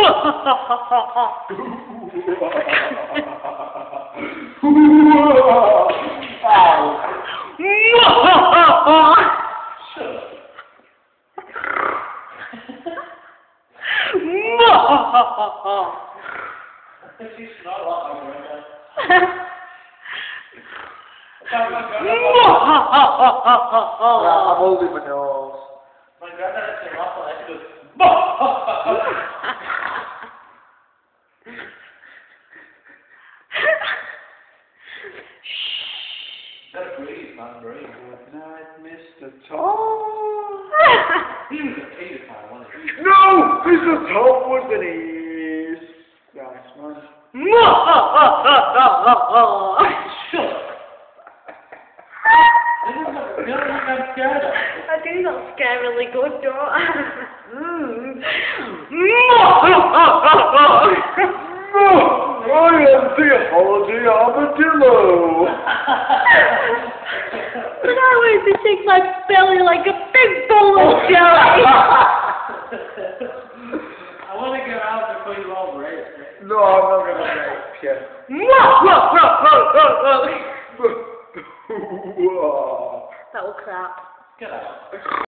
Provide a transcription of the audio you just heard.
She's not like I'm holding my nose. my granddad actually laughed like that. He goes, gotta breathe, man, breathe. Good night, Mr. Tom. He was a paedophile, wasn't he? No! Mr. Tom was an ace. Nice, man. Shut up. You don't look I'm scared of. I do not scare really good, don't I? I am the holiday armadillo. But I want to shake my belly like a big bowl of jelly. I want to get out before you all race. No, I'm not going to rape you. That was crap. Get out.